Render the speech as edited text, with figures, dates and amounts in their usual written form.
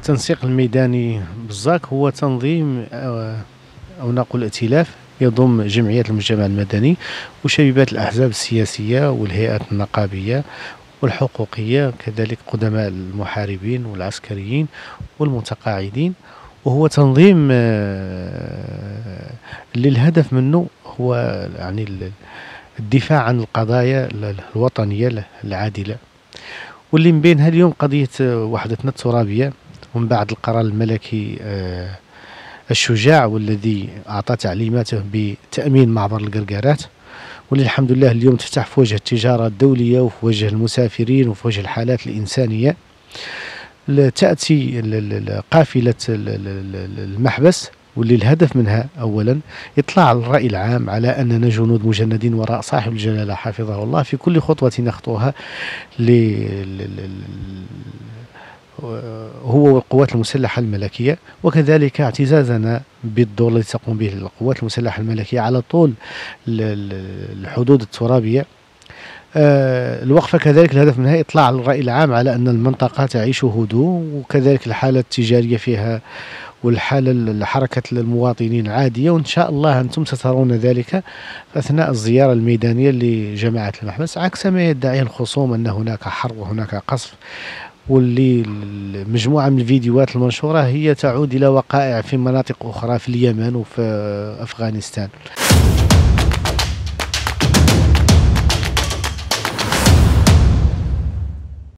التنسيق الميداني بالزاك هو تنظيم أو نقول ائتلاف يضم جمعيات المجتمع المدني وشبيبات الأحزاب السياسية والهيئات النقابية والحقوقية، كذلك قدماء المحاربين والعسكريين والمتقاعدين. وهو تنظيم اللي الهدف منه هو يعني الدفاع عن القضايا الوطنية العادلة، واللي من بينها اليوم قضية وحدتنا الترابية، ومن بعد القرار الملكي الشجاع والذي أعطى تعليماته بتأمين معبر القرقارات، واللي الحمد لله اليوم تفتح في وجه التجارة الدولية وفي وجه المسافرين وفي وجه الحالات الإنسانية. تأتي قافلة المحبس، واللي الهدف منها أولا إطلاع الرأي العام على أننا جنود مجندين وراء صاحب الجلالة حفظه الله في كل خطوة نخطوها هو والقوات المسلحة الملكية، وكذلك اعتزازنا بالدور الذي تقوم به القوات المسلحة الملكية على طول الحدود الترابية. الوقفة كذلك الهدف منها إطلاع الرأي العام على أن المنطقة تعيش هدوء، وكذلك الحالة التجارية فيها والحالة حركة المواطنين عادية، وإن شاء الله أنتم سترون ذلك أثناء الزيارة الميدانية لجماعة المحبس، عكس ما يدعيه الخصوم أن هناك حرب وهناك قصف، واللي مجموعة من الفيديوهات المنشورة هي تعود إلى وقائع في مناطق أخرى في اليمن وفي أفغانستان.